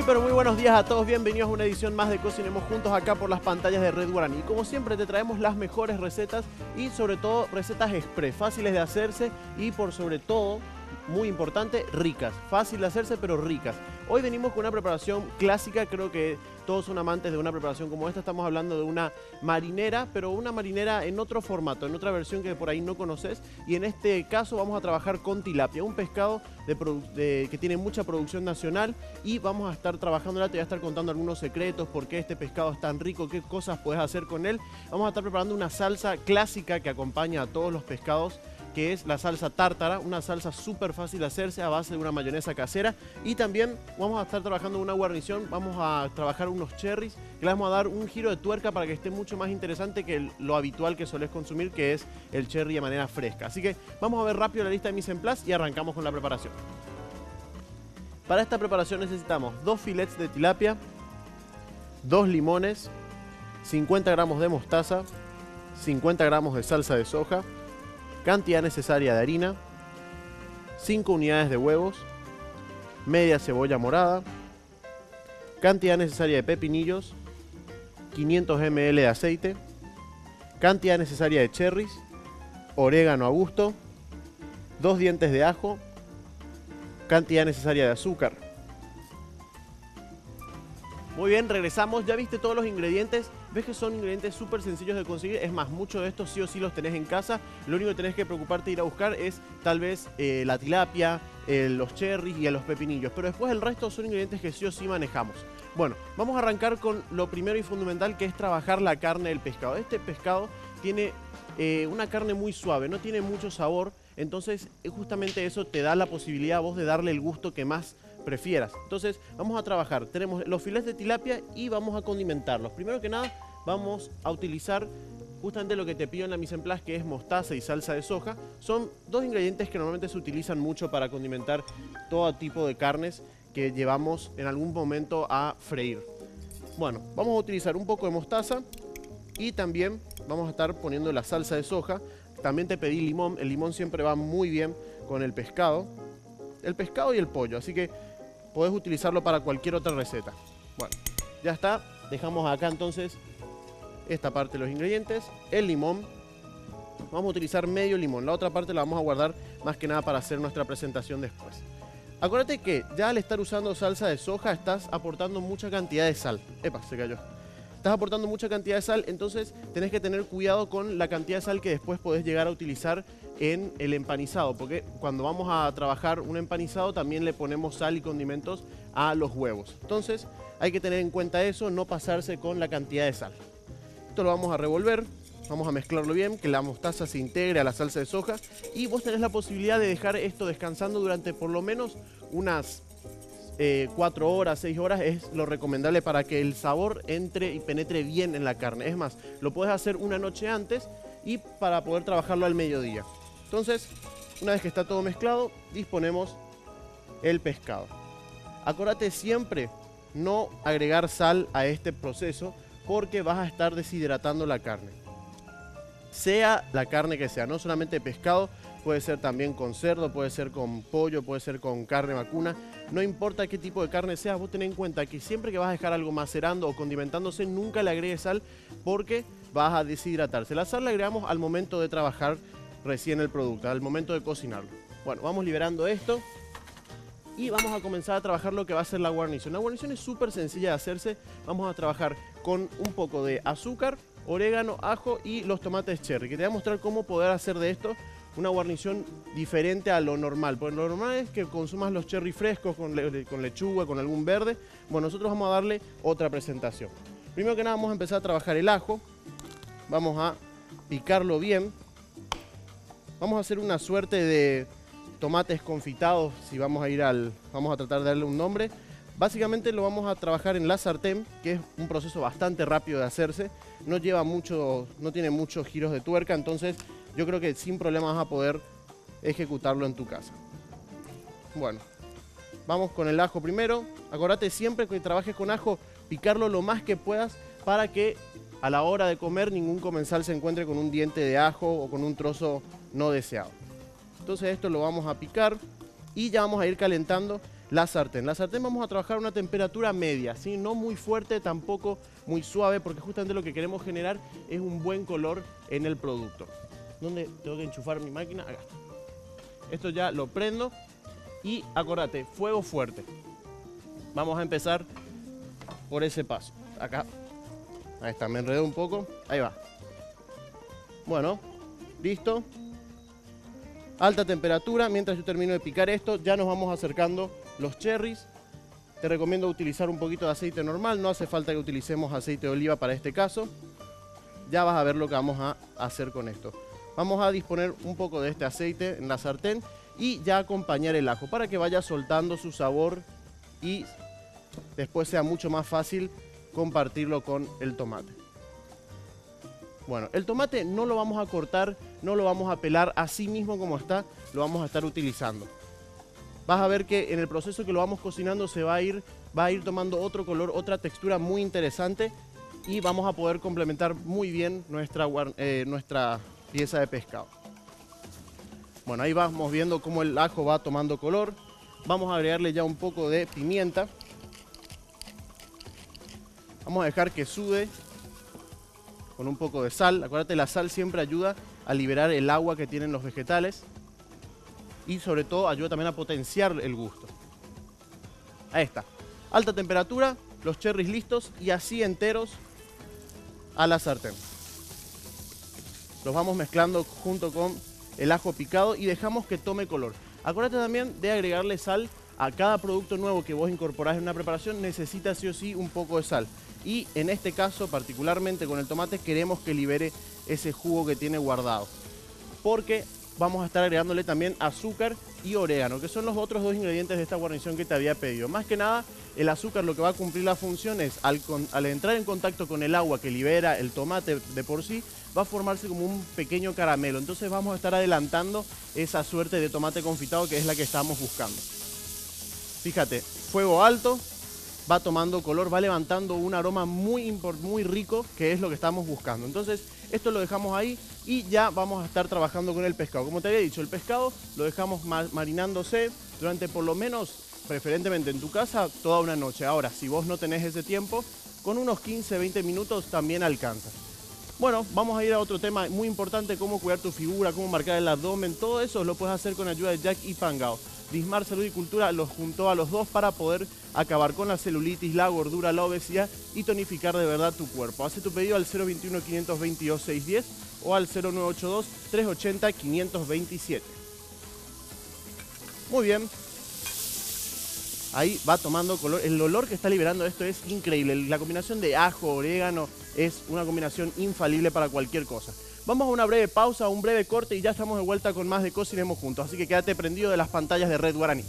pero muy buenos días a todos, bienvenidos a una edición más de Cocinemos Juntos acá por las pantallas de Red Guaraní. Y como siempre te traemos las mejores recetas y sobre todo recetas express, fáciles de hacerse y por sobre todo, muy importante, ricas. Fácil de hacerse pero ricas. Hoy venimos con una preparación clásica, creo que todos son amantes de una preparación como esta. Estamos hablando de una marinera, pero una marinera en otro formato, en otra versión que por ahí no conoces. Y en este caso vamos a trabajar con tilapia, un pescado que tiene mucha producción nacional. Y vamos a estar trabajándola, te voy a estar contando algunos secretos, por qué este pescado es tan rico, qué cosas puedes hacer con él. Vamos a estar preparando una salsa clásica que acompaña a todos los pescados, que es la salsa tártara, una salsa súper fácil de hacerse a base de una mayonesa casera. Y también vamos a estar trabajando una guarnición, vamos a trabajar unos cherries, que le vamos a dar un giro de tuerca para que esté mucho más interesante que lo habitual que solés consumir, que es el cherry de manera fresca. Así que vamos a ver rápido la lista de mise en place y arrancamos con la preparación. Para esta preparación necesitamos 2 filets de tilapia, 2 limones, 50 gramos de mostaza, 50 gramos de salsa de soja, cantidad necesaria de harina, 5 unidades de huevos, media cebolla morada, cantidad necesaria de pepinillos, 500 ml de aceite, cantidad necesaria de cherries, orégano a gusto, 2 dientes de ajo, cantidad necesaria de azúcar. Muy bien, regresamos. Ya viste todos los ingredientes. Ves que son ingredientes súper sencillos de conseguir. Es más, muchos de estos sí o sí los tenés en casa. Lo único que tenés que preocuparte de ir a buscar es tal vez la tilapia, los cherries y los pepinillos. Pero después el resto son ingredientes que sí o sí manejamos. Bueno, vamos a arrancar con lo primero y fundamental, que es trabajar la carne del pescado. Este pescado tiene una carne muy suave, no tiene mucho sabor. Entonces justamente eso te da la posibilidad a vos de darle el gusto que más prefieras. Entonces vamos a trabajar, tenemos los filetes de tilapia y vamos a condimentarlos. Primero que nada vamos a utilizar justamente lo que te pido en la mise en place, que es mostaza y salsa de soja. Son 2 ingredientes que normalmente se utilizan mucho para condimentar todo tipo de carnes que llevamos en algún momento a freír. Bueno, vamos a utilizar un poco de mostaza y también vamos a estar poniendo la salsa de soja. También te pedí limón, el limón siempre va muy bien con el pescado y el pollo, así que podés utilizarlo para cualquier otra receta. Bueno, ya está. Dejamos acá entonces esta parte de los ingredientes. El limón. Vamos a utilizar medio limón. La otra parte la vamos a guardar más que nada para hacer nuestra presentación después. Acuérdate que ya al estar usando salsa de soja estás aportando mucha cantidad de sal. Epa, se cayó. Estás aportando mucha cantidad de sal, entonces tenés que tener cuidado con la cantidad de sal que después podés llegar a utilizar en el empanizado, porque cuando vamos a trabajar un empanizado también le ponemos sal y condimentos a los huevos. Entonces hay que tener en cuenta eso, no pasarse con la cantidad de sal. Esto lo vamos a revolver, vamos a mezclarlo bien, que la mostaza se integre a la salsa de soja y vos tenés la posibilidad de dejar esto descansando durante por lo menos unas 4 horas, 6 horas es lo recomendable para que el sabor entre y penetre bien en la carne. Es más, lo puedes hacer una noche antes y para poder trabajarlo al mediodía. Entonces, una vez que está todo mezclado, disponemos el pescado. Acordate siempre no agregar sal a este proceso porque vas a estar deshidratando la carne. Sea la carne que sea, no solamente pescado, puede ser también con cerdo, puede ser con pollo, puede ser con carne vacuna. No importa qué tipo de carne sea, vos tenés en cuenta que siempre que vas a dejar algo macerando o condimentándose, nunca le agregues sal porque vas a deshidratarse. La sal la agregamos al momento de trabajar recién el producto, al momento de cocinarlo. Bueno, vamos liberando esto y vamos a comenzar a trabajar lo que va a ser la guarnición. La guarnición es súper sencilla de hacerse. Vamos a trabajar con un poco de azúcar, orégano, ajo y los tomates cherry, que te voy a mostrar cómo poder hacer de esto una guarnición diferente a lo normal. Porque lo normal es que consumas los cherry frescos con lechuga, con algún verde. Bueno, nosotros vamos a darle otra presentación. Primero que nada vamos a empezar a trabajar el ajo. Vamos a picarlo bien. Vamos a hacer una suerte de tomates confitados, si vamos a tratar de darle un nombre. Básicamente lo vamos a trabajar en la sartén, que es un proceso bastante rápido de hacerse. No tiene muchos giros de tuerca, entonces yo creo que sin problema vas a poder ejecutarlo en tu casa. Bueno, vamos con el ajo primero. Acordate siempre que trabajes con ajo, picarlo lo más que puedas para que a la hora de comer ningún comensal se encuentre con un diente de ajo o con un trozo no deseado. Entonces esto lo vamos a picar y ya vamos a ir calentando la sartén. La sartén vamos a trabajar a una temperatura media, ¿sí? No muy fuerte, tampoco muy suave, porque justamente lo que queremos generar es un buen color en el producto. ¿Dónde tengo que enchufar mi máquina? Acá está. Esto ya lo prendo y acordate, fuego fuerte. Vamos a empezar por ese paso. Acá. Ahí está, me enredé un poco. Ahí va. Bueno, listo. Alta temperatura. Mientras yo termino de picar esto, ya nos vamos acercando los cherries. Te recomiendo utilizar un poquito de aceite normal. No hace falta que utilicemos aceite de oliva para este caso. Ya vas a ver lo que vamos a hacer con esto. Vamos a disponer un poco de este aceite en la sartén y ya acompañar el ajo para que vaya soltando su sabor y después sea mucho más fácil compartirlo con el tomate. Bueno, el tomate no lo vamos a cortar, no lo vamos a pelar así mismo como está, lo vamos a estar utilizando. Vas a ver que en el proceso que lo vamos cocinando va a ir tomando otro color, otra textura muy interesante y vamos a poder complementar muy bien nuestra pieza de pescado. Bueno, ahí vamos viendo cómo el ajo va tomando color. Vamos a agregarle ya un poco de pimienta. Vamos a dejar que sude con un poco de sal. Acuérdate, la sal siempre ayuda a liberar el agua que tienen los vegetales y sobre todo ayuda también a potenciar el gusto. Ahí está. Alta temperatura, los cherries listos y así enteros a la sartén. Los vamos mezclando junto con el ajo picado y dejamos que tome color. Acuérdate también de agregarle sal a cada producto nuevo que vos incorporás en una preparación. Necesita sí o sí un poco de sal. Y en este caso, particularmente con el tomate, queremos que libere ese jugo que tiene guardado. Porque vamos a estar agregándole también azúcar y orégano, que son los otros dos ingredientes de esta guarnición que te había pedido. Más que nada, el azúcar lo que va a cumplir la función es, al entrar en contacto con el agua que libera el tomate de por sí, va a formarse como un pequeño caramelo. Entonces vamos a estar adelantando esa suerte de tomate confitado que es la que estamos buscando. Fíjate, fuego alto, va tomando color, va levantando un aroma muy rico, que es lo que estamos buscando. Entonces, esto lo dejamos ahí y ya vamos a estar trabajando con el pescado. Como te había dicho, el pescado lo dejamos marinándose durante por lo menos, preferentemente en tu casa, toda una noche. Ahora, si vos no tenés ese tiempo, con unos 15-20 minutos también alcanza. Bueno, vamos a ir a otro tema muy importante, cómo cuidar tu figura, cómo marcar el abdomen. Todo eso lo puedes hacer con ayuda de Jack y Pangao. Dismar Salud y Cultura los juntó a los dos para poder acabar con la celulitis, la gordura, la obesidad y tonificar de verdad tu cuerpo. Hace tu pedido al 021-522-610 o al 0982-380-527. Muy bien. Ahí va tomando color. El olor que está liberando esto es increíble. La combinación de ajo, orégano es una combinación infalible para cualquier cosa. Vamos a una breve pausa, un breve corte y ya estamos de vuelta con más de Cocinemos Juntos. Así que quédate prendido de las pantallas de Red Guaraní.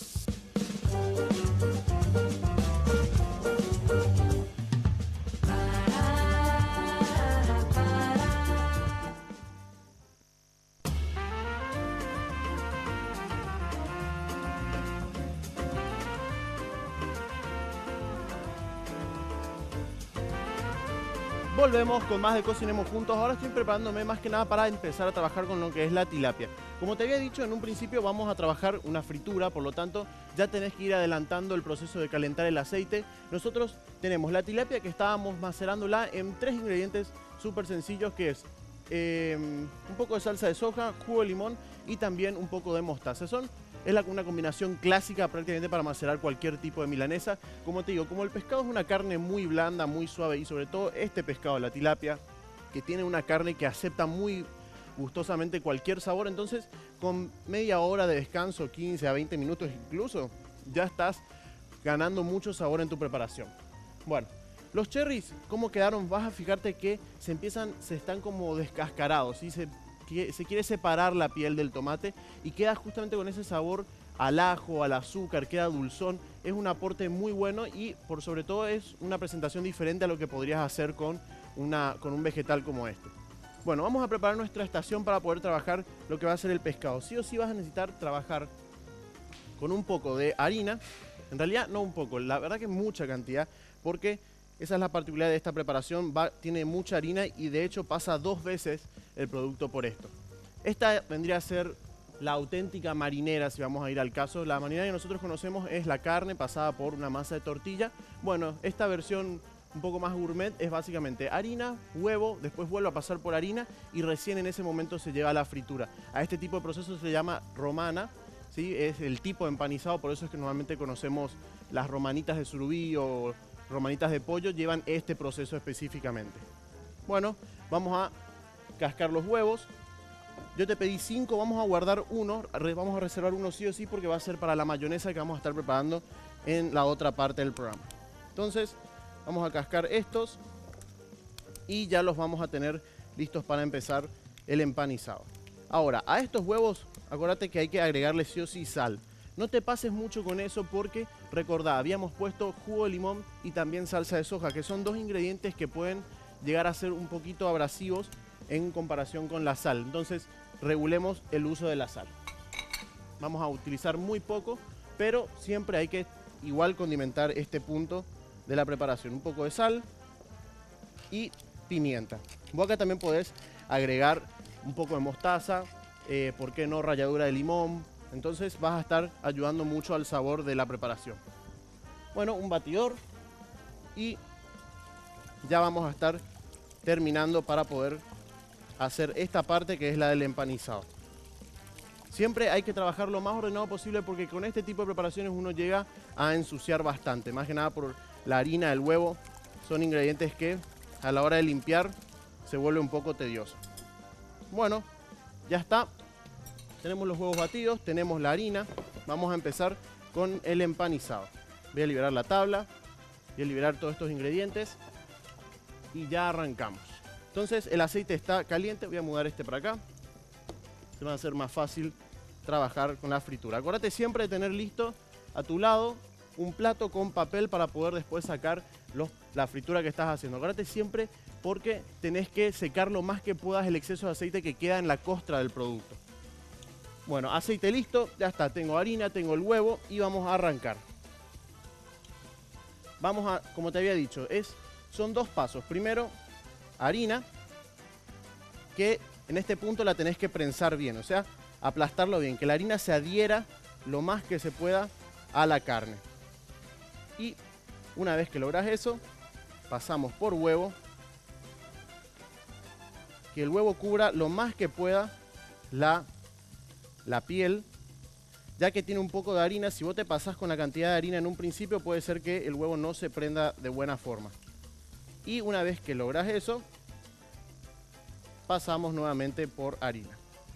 Volvemos con más de Cocinemos Juntos. Ahora estoy preparándome más que nada para empezar a trabajar con lo que es la tilapia. Como te había dicho, en un principio vamos a trabajar una fritura, por lo tanto ya tenés que ir adelantando el proceso de calentar el aceite. Nosotros tenemos la tilapia que estábamos macerándola en 3 ingredientes súper sencillos, que es un poco de salsa de soja, jugo de limón y también un poco de mostaza. Es una combinación clásica prácticamente para macerar cualquier tipo de milanesa. Como te digo, como el pescado es una carne muy blanda, muy suave y sobre todo este pescado, la tilapia, que tiene una carne que acepta muy gustosamente cualquier sabor, entonces con media hora de descanso, 15 a 20 minutos incluso, ya estás ganando mucho sabor en tu preparación. Bueno, los cherries, ¿cómo quedaron? Vas a fijarte que se están como descascarados, ¿sí? Se quiere separar la piel del tomate y queda justamente con ese sabor al ajo, al azúcar, queda dulzón. Es un aporte muy bueno y por sobre todo es una presentación diferente a lo que podrías hacer con un vegetal como este. Bueno, vamos a preparar nuestra estación para poder trabajar lo que va a ser el pescado. Sí o sí vas a necesitar trabajar con un poco de harina. En realidad no un poco, la verdad que mucha cantidad, porque esa es la particularidad de esta preparación, tiene mucha harina y de hecho pasa 2 veces el producto por esto. Esta vendría a ser la auténtica marinera, si vamos a ir al caso. La marinera que nosotros conocemos es la carne pasada por una masa de tortilla. Bueno, esta versión un poco más gourmet es básicamente harina, huevo, después vuelve a pasar por harina y recién en ese momento se llega a la fritura. A este tipo de proceso se le llama romana, ¿sí? Es el tipo de empanizado, por eso es que normalmente conocemos las romanitas de surubí o romanitas de pollo, llevan este proceso específicamente. Bueno, vamos a cascar los huevos. Yo te pedí 5, vamos a guardar uno, vamos a reservar uno sí o sí porque va a ser para la mayonesa que vamos a estar preparando en la otra parte del programa. Entonces, vamos a cascar estos y ya los vamos a tener listos para empezar el empanizado. Ahora, a estos huevos, acuérdate que hay que agregarle sí o sí sal. No te pases mucho con eso porque, recordá, habíamos puesto jugo de limón y también salsa de soja, que son dos ingredientes que pueden llegar a ser un poquito abrasivos en comparación con la sal. Entonces, regulemos el uso de la sal. Vamos a utilizar muy poco, pero siempre hay que igual condimentar este punto de la preparación. Un poco de sal y pimienta. Vos acá también podés agregar un poco de mostaza, ¿por qué no ralladura de limón? Entonces vas a estar ayudando mucho al sabor de la preparación. Bueno, un batidor y ya vamos a estar terminando para poder hacer esta parte que es la del empanizado. Siempre hay que trabajar lo más ordenado posible porque con este tipo de preparaciones uno llega a ensuciar bastante, más que nada por la harina, el huevo, son ingredientes que a la hora de limpiar se vuelve un poco tedioso. Bueno, ya está. Tenemos los huevos batidos, tenemos la harina. Vamos a empezar con el empanizado. Voy a liberar la tabla, voy a liberar todos estos ingredientes y ya arrancamos. Entonces el aceite está caliente, voy a mudar este para acá. Se va a hacer más fácil trabajar con la fritura. Acuérdate siempre de tener listo a tu lado un plato con papel para poder después sacar la fritura que estás haciendo. Acuérdate siempre porque tenés que secar lo más que puedas el exceso de aceite que queda en la costra del producto. Bueno, aceite listo, ya está. Tengo harina, tengo el huevo y vamos a arrancar. Vamos a, como te había dicho, son dos pasos. Primero, harina, que en este punto la tenés que prensar bien, o sea, aplastarlo bien, que la harina se adhiera lo más que se pueda a la carne. Y una vez que logras eso, pasamos por huevo, que el huevo cubra lo más que pueda la piel, ya que tiene un poco de harina. Si vos te pasás con la cantidad de harina en un principio, puede ser que el huevo no se prenda de buena forma. Y una vez que logras eso, pasamos nuevamente por harina.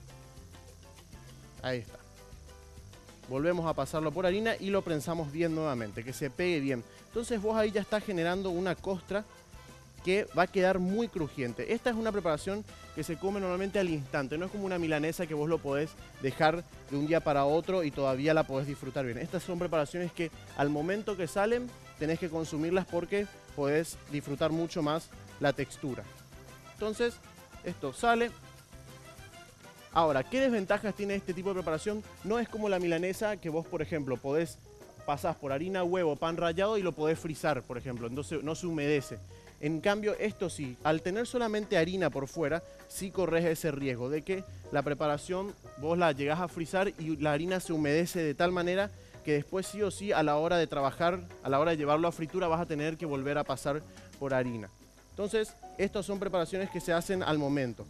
Ahí está. Volvemos a pasarlo por harina y lo prensamos bien nuevamente, que se pegue bien. Entonces vos ahí ya estás generando una costra que va a quedar muy crujiente. Esta es una preparación que se come normalmente al instante, no es como una milanesa que vos lo podés dejar de un día para otro y todavía la podés disfrutar bien. Estas son preparaciones que al momento que salen tenés que consumirlas porque podés disfrutar mucho más la textura. Entonces, esto sale. Ahora, ¿qué desventajas tiene este tipo de preparación? No es como la milanesa que vos, por ejemplo, pasás por harina, huevo, pan rallado y lo podés frizar, por ejemplo, entonces no se humedece. En cambio, esto sí, al tener solamente harina por fuera, sí corres ese riesgo de que la preparación vos la llegás a frizar y la harina se humedece de tal manera que después sí o sí a la hora de trabajar, a la hora de llevarlo a fritura vas a tener que volver a pasar por harina. Entonces, estas son preparaciones que se hacen al momento.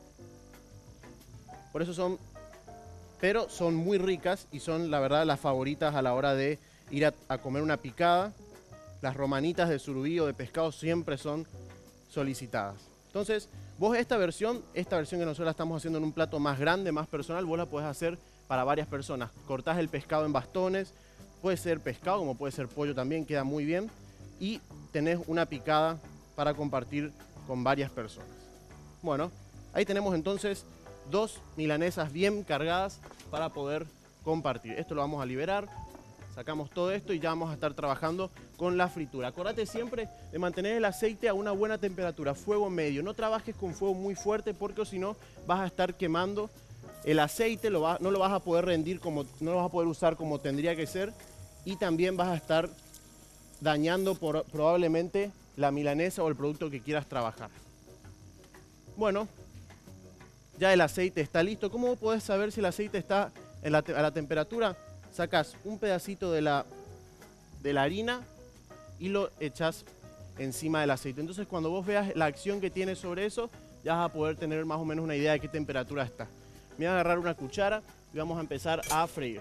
Por eso pero son muy ricas y son la verdad las favoritas a la hora de ir a comer una picada. Las romanitas de surubí o de pescado siempre son solicitadas. Entonces, vos esta versión que nosotros la estamos haciendo en un plato más grande, más personal, vos la podés hacer para varias personas. Cortás el pescado en bastones, puede ser pescado como puede ser pollo también, queda muy bien. Y tenés una picada para compartir con varias personas. Bueno, ahí tenemos entonces 2 milanesas bien cargadas para poder compartir. Esto lo vamos a liberar. Sacamos todo esto y ya vamos a estar trabajando con la fritura. Acordate siempre de mantener el aceite a una buena temperatura, fuego medio. No trabajes con fuego muy fuerte porque si no vas a estar quemando el aceite, no lo vas a poder rendir no lo vas a poder usar como tendría que ser y también vas a estar dañando probablemente la milanesa o el producto que quieras trabajar. Bueno, ya el aceite está listo. ¿Cómo vos podés saber si el aceite está a la temperatura? Sacás un pedacito de la harina y lo echás encima del aceite. Entonces cuando vos veas la acción que tiene sobre eso, ya vas a poder tener más o menos una idea de qué temperatura está. Me voy a agarrar una cuchara y vamos a empezar a freír.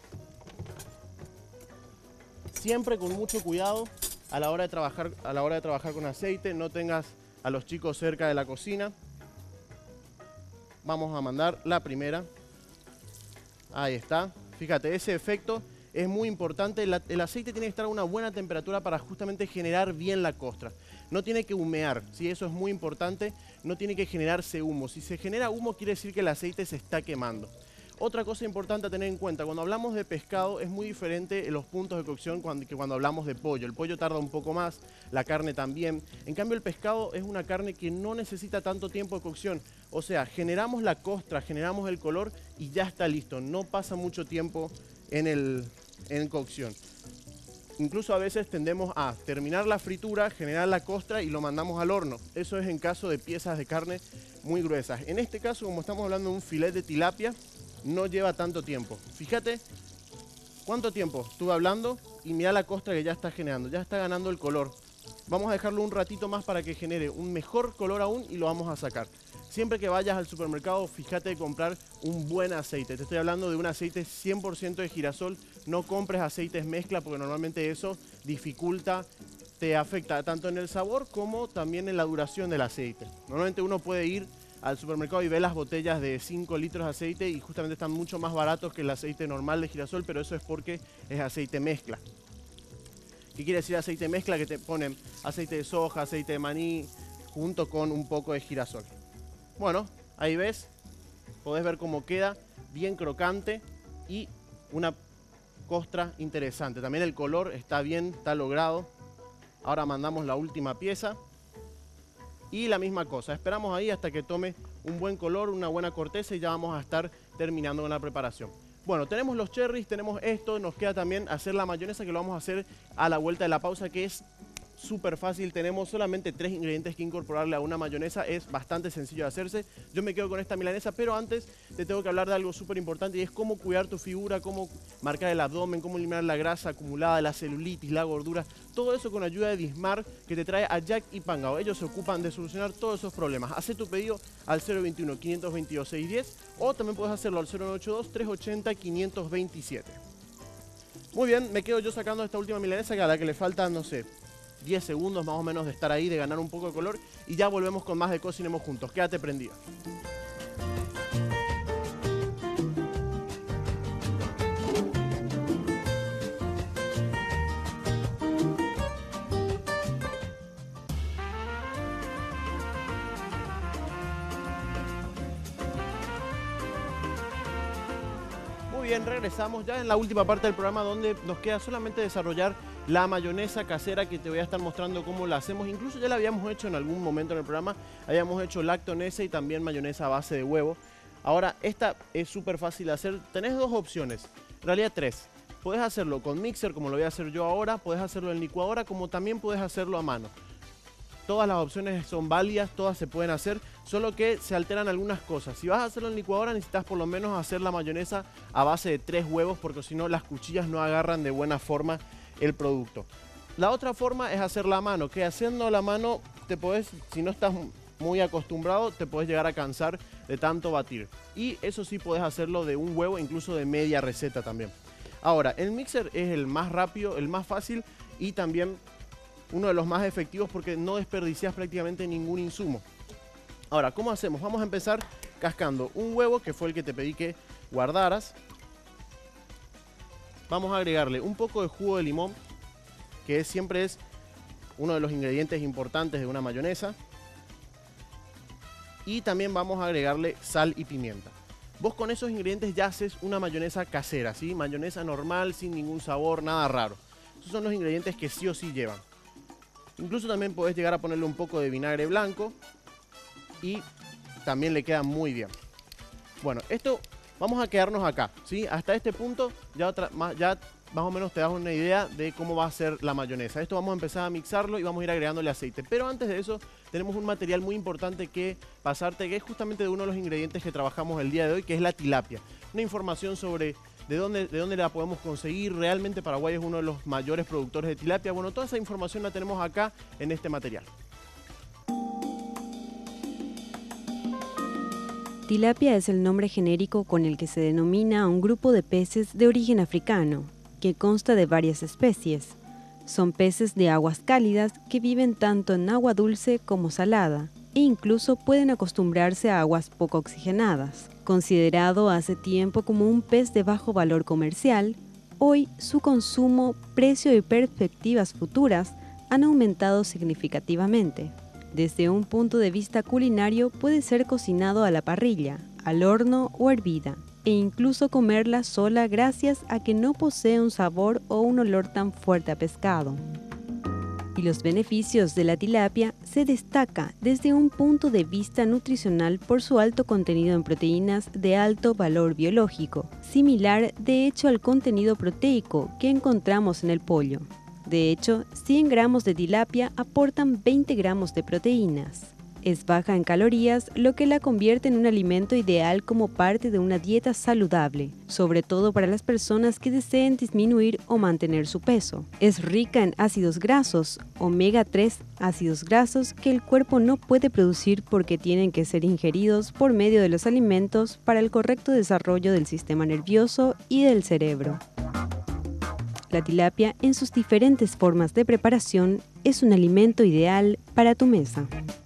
Siempre con mucho cuidado a la hora de trabajar con aceite. No tengas a los chicos cerca de la cocina. Vamos a mandar la primera. Ahí está. Fíjate, ese efecto es muy importante. El aceite tiene que estar a una buena temperatura para justamente generar bien la costra. No tiene que humear, ¿sí? Eso es muy importante. No tiene que generarse humo. Si se genera humo, quiere decir que el aceite se está quemando. Otra cosa importante a tener en cuenta, cuando hablamos de pescado es muy diferente en los puntos de cocción que cuando hablamos de pollo. El pollo tarda un poco más, la carne también. En cambio el pescado es una carne que no necesita tanto tiempo de cocción. O sea, generamos la costra, generamos el color y ya está listo. No pasa mucho tiempo en cocción. Incluso a veces tendemos a terminar la fritura, generar la costra y lo mandamos al horno. Eso es en caso de piezas de carne muy gruesas. En este caso, como estamos hablando de un filet de tilapia, no lleva tanto tiempo. Fíjate cuánto tiempo estuve hablando y mira la costra que ya está generando, ya está ganando el color. Vamos a dejarlo un ratito más para que genere un mejor color aún y lo vamos a sacar. Siempre que vayas al supermercado, fíjate de comprar un buen aceite. Te estoy hablando de un aceite 100% de girasol. No compres aceites mezcla porque normalmente eso dificulta, te afecta tanto en el sabor como también en la duración del aceite. Normalmente uno puede ir al supermercado y ve las botellas de 5 litros de aceite y justamente están mucho más baratos que el aceite normal de girasol, pero eso es porque es aceite mezcla. ¿Qué quiere decir aceite mezcla? Que te ponen aceite de soja, aceite de maní, junto con un poco de girasol. Bueno, ahí ves, podés ver cómo queda, bien crocante y una costra interesante. También el color está bien, está logrado. Ahora mandamos la última pieza. Y la misma cosa, esperamos ahí hasta que tome un buen color, una buena corteza y ya vamos a estar terminando con la preparación. Bueno, tenemos los cherries, tenemos esto, nos queda también hacer la mayonesa que lo vamos a hacer a la vuelta de la pausa, que es súper fácil. Tenemos solamente 3 ingredientes que incorporarle a una mayonesa, es bastante sencillo de hacerse. Yo me quedo con esta milanesa, pero antes te tengo que hablar de algo súper importante y es cómo cuidar tu figura, cómo marcar el abdomen, cómo eliminar la grasa acumulada, la celulitis, la gordura, todo eso con ayuda de Dismar, que te trae a Jack y Pangao. Ellos se ocupan de solucionar todos esos problemas. Haz tu pedido al 021 522 610 o también puedes hacerlo al 0982 380 527. Muy bien, me quedo yo sacando esta última milanesa, que a la que le faltan, no sé, 10 segundos más o menos de estar ahí, de ganar un poco de color, y ya volvemos con más de Cocinemos Juntos. Quédate prendido. Muy bien, regresamos ya en la última parte del programa donde nos queda solamente desarrollar la mayonesa casera, que te voy a estar mostrando cómo la hacemos. Incluso ya la habíamos hecho en algún momento en el programa. Habíamos hecho lactonesa y también mayonesa a base de huevo. Ahora, esta es súper fácil de hacer. Tenés dos opciones, en realidad 3. Podés hacerlo con mixer, como lo voy a hacer yo ahora. Podés hacerlo en licuadora, como también podés hacerlo a mano. Todas las opciones son válidas, todas se pueden hacer, solo que se alteran algunas cosas. Si vas a hacerlo en licuadora, necesitas por lo menos hacer la mayonesa a base de 3 huevos, porque si no las cuchillas no agarran de buena forma el producto. La otra forma es hacerla a mano, que haciendo la mano te podés, si no estás muy acostumbrado, te podés llegar a cansar de tanto batir. Y eso sí podés hacerlo de un huevo, incluso de media receta también. Ahora, el mixer es el más rápido, el más fácil y también uno de los más efectivos porque no desperdicias prácticamente ningún insumo. Ahora, ¿cómo hacemos? Vamos a empezar cascando un huevo, que fue el que te pedí que guardaras. Vamos a agregarle un poco de jugo de limón, que siempre es uno de los ingredientes importantes de una mayonesa. Y también vamos a agregarle sal y pimienta. Vos con esos ingredientes ya haces una mayonesa casera, ¿sí? Mayonesa normal, sin ningún sabor, nada raro. Esos son los ingredientes que sí o sí llevan. Incluso también podés llegar a ponerle un poco de vinagre blanco y también le queda muy bien. Bueno, esto vamos a quedarnos acá, ¿sí? Hasta este punto ya más o menos te das una idea de cómo va a ser la mayonesa. Esto vamos a empezar a mixarlo y vamos a ir agregándole aceite. Pero antes de eso tenemos un material muy importante que pasarte, que es justamente de uno de los ingredientes que trabajamos el día de hoy, que es la tilapia. Una información sobre de dónde la podemos conseguir. Realmente Paraguay es uno de los mayores productores de tilapia. Bueno, toda esa información la tenemos acá en este material. Tilapia es el nombre genérico con el que se denomina a un grupo de peces de origen africano, que consta de varias especies. Son peces de aguas cálidas que viven tanto en agua dulce como salada, e incluso pueden acostumbrarse a aguas poco oxigenadas. Considerado hace tiempo como un pez de bajo valor comercial, hoy su consumo, precio y perspectivas futuras han aumentado significativamente. Desde un punto de vista culinario puede ser cocinado a la parrilla, al horno o hervida, e incluso comerla sola gracias a que no posee un sabor o un olor tan fuerte a pescado. Y los beneficios de la tilapia se destaca desde un punto de vista nutricional por su alto contenido en proteínas de alto valor biológico, similar de hecho al contenido proteico que encontramos en el pollo. De hecho, 100 gramos de tilapia aportan 20 gramos de proteínas. Es baja en calorías, lo que la convierte en un alimento ideal como parte de una dieta saludable, sobre todo para las personas que deseen disminuir o mantener su peso. Es rica en ácidos grasos, omega 3 ácidos grasos que el cuerpo no puede producir porque tienen que ser ingeridos por medio de los alimentos para el correcto desarrollo del sistema nervioso y del cerebro. La tilapia, en sus diferentes formas de preparación, es un alimento ideal para tu mesa.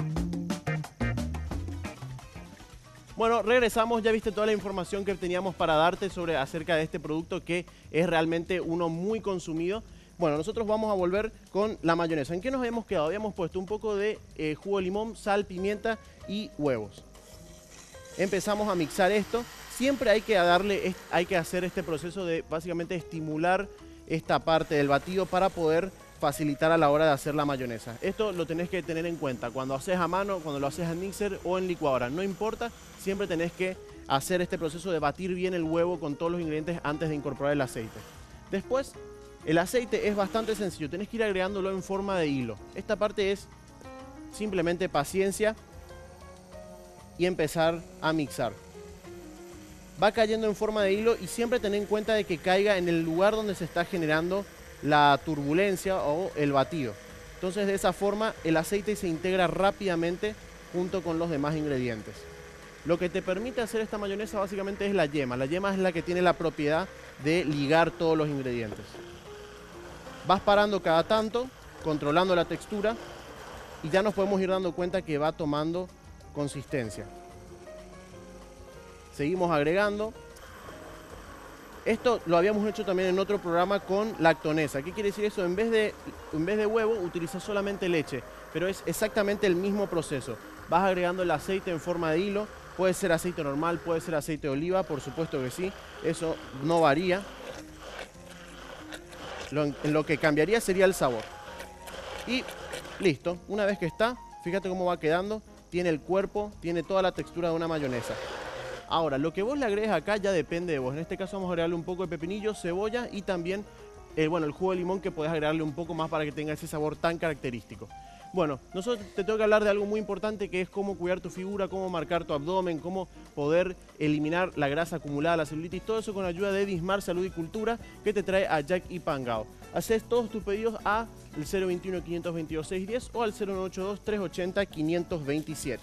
Bueno, regresamos, ya viste toda la información que teníamos para darte acerca de este producto que es realmente uno muy consumido. Bueno, nosotros vamos a volver con la mayonesa. ¿En qué nos habíamos quedado? Habíamos puesto un poco de jugo de limón, sal, pimienta y huevos. Empezamos a mixar esto. Siempre hay que hacer este proceso de básicamente estimular esta parte del batido para poder facilitar a la hora de hacer la mayonesa. Esto lo tenés que tener en cuenta cuando haces a mano, cuando lo haces al mixer o en licuadora. No importa, siempre tenés que hacer este proceso de batir bien el huevo con todos los ingredientes antes de incorporar el aceite. Después, el aceite es bastante sencillo. Tenés que ir agregándolo en forma de hilo. Esta parte es simplemente paciencia y empezar a mixar. Va cayendo en forma de hilo y siempre ten en cuenta de que caiga en el lugar donde se está generando la turbulencia o el batido. Entonces de esa forma el aceite se integra rápidamente junto con los demás ingredientes. Lo que te permite hacer esta mayonesa básicamente es la yema. La yema es la que tiene la propiedad de ligar todos los ingredientes. Vas parando cada tanto, controlando la textura y ya nos podemos ir dando cuenta que va tomando consistencia. Seguimos agregando. Esto lo habíamos hecho también en otro programa con lactonesa. ¿Qué quiere decir eso? En vez de huevo, utilizas solamente leche, pero es exactamente el mismo proceso. Vas agregando el aceite en forma de hilo. Puede ser aceite normal, puede ser aceite de oliva, por supuesto que sí. Eso no varía. Lo que cambiaría sería el sabor. Y listo. Una vez que está, fíjate cómo va quedando. Tiene el cuerpo, tiene toda la textura de una mayonesa. Ahora, lo que vos le agregues acá ya depende de vos. En este caso vamos a agregarle un poco de pepinillo, cebolla y también el jugo de limón, que podés agregarle un poco más para que tenga ese sabor tan característico. Bueno, nosotros te tengo que hablar de algo muy importante, que es cómo cuidar tu figura, cómo marcar tu abdomen, cómo poder eliminar la grasa acumulada, la celulitis, todo eso con ayuda de Dismar Salud y Cultura, que te trae a Jack y Pangao. Haces todos tus pedidos al 021-522-610 o al 0982-380-527.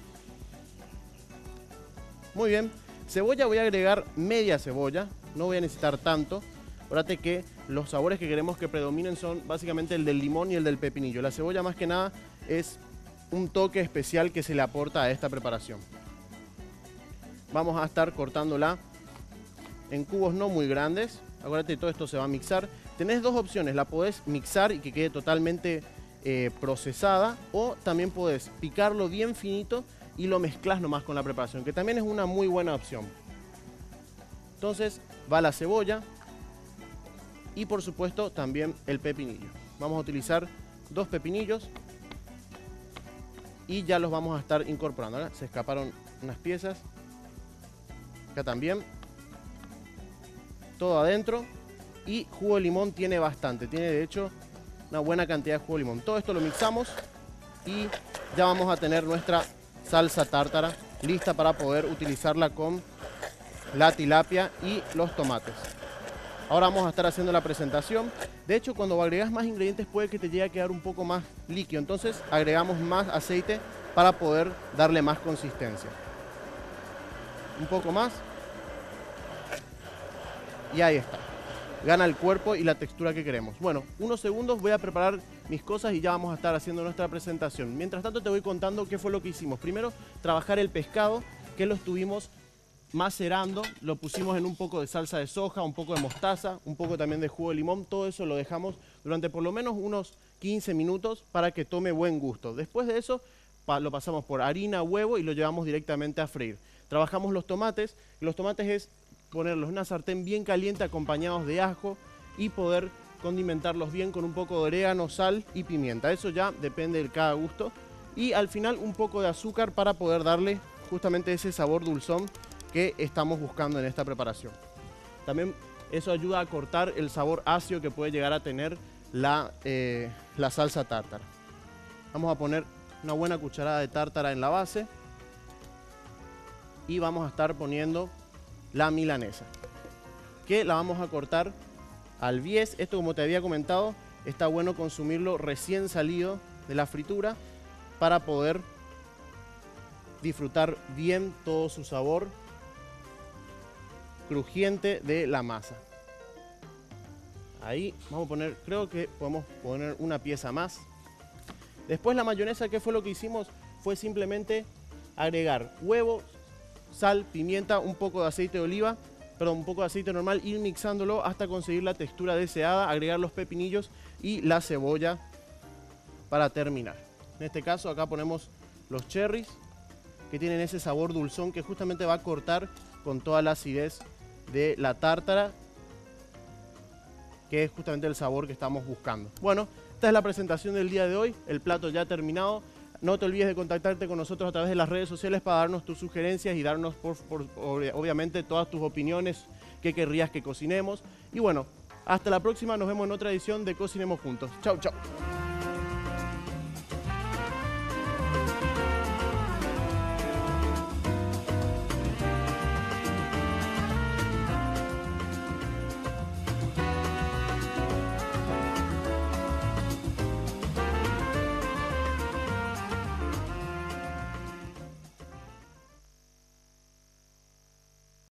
Muy bien, cebolla voy a agregar media cebolla, no voy a necesitar tanto. Acuérdate que los sabores que queremos que predominen son básicamente el del limón y el del pepinillo. La cebolla más que nada es un toque especial que se le aporta a esta preparación. Vamos a estar cortándola en cubos no muy grandes. Acuérdate que todo esto se va a mixar. Tenés dos opciones, la podés mixar y que quede totalmente procesada, o también podés picarlo bien finito y lo mezclas nomás con la preparación, que también es una muy buena opción. Entonces va la cebolla y por supuesto también el pepinillo. Vamos a utilizar 2 pepinillos y ya los vamos a estar incorporando. Ahora se escaparon unas piezas. Acá también. Todo adentro. y jugo de limón tiene bastante, tiene de hecho una buena cantidad de jugo de limón. Todo esto lo mixamos y ya vamos a tener nuestra salsa tártara lista para poder utilizarla con la tilapia y los tomates. Ahora vamos a estar haciendo la presentación. De hecho, cuando agregas más ingredientes puede que te llegue a quedar un poco más líquido. Entonces agregamos más aceite para poder darle más consistencia. Un poco más. Y ahí está. Gana el cuerpo y la textura que queremos. Bueno, unos segundos voy a preparar mis cosas y ya vamos a estar haciendo nuestra presentación. Mientras tanto te voy contando qué fue lo que hicimos. Primero, trabajar el pescado, que lo estuvimos macerando, lo pusimos en un poco de salsa de soja, un poco de mostaza, un poco también de jugo de limón. Todo eso lo dejamos durante por lo menos unos 15 minutos para que tome buen gusto. Después de eso lo pasamos por harina, huevo y lo llevamos directamente a freír. Trabajamos los tomates. Los tomates es ponerlos en una sartén bien caliente acompañados de ajo y poder condimentarlos bien con un poco de orégano, sal y pimienta. Eso ya depende de cada gusto. Y al final un poco de azúcar para poder darle justamente ese sabor dulzón que estamos buscando en esta preparación. También eso ayuda a cortar el sabor ácido que puede llegar a tener la salsa tártara. Vamos a poner una buena cucharada de tártara en la base y vamos a estar poniendo la milanesa, que la vamos a cortar al bies. Esto, como te había comentado, está bueno consumirlo recién salido de la fritura para poder disfrutar bien todo su sabor crujiente de la masa. Ahí vamos a poner, creo que podemos poner una pieza más. Después la mayonesa, ¿qué fue lo que hicimos? Fue simplemente agregar huevo, sal, pimienta, un poco de aceite de oliva, perdón, un poco de aceite normal, ir mixándolo hasta conseguir la textura deseada, agregar los pepinillos y la cebolla para terminar. En este caso acá ponemos los cherries, que tienen ese sabor dulzón que justamente va a cortar con toda la acidez de la tártara, que es justamente el sabor que estamos buscando. Bueno, esta es la presentación del día de hoy, el plato ya terminado. No te olvides de contactarte con nosotros a través de las redes sociales para darnos tus sugerencias y darnos obviamente todas tus opiniones, qué querrías que cocinemos. Y bueno, hasta la próxima, nos vemos en otra edición de Cocinemos Juntos. Chau, chau.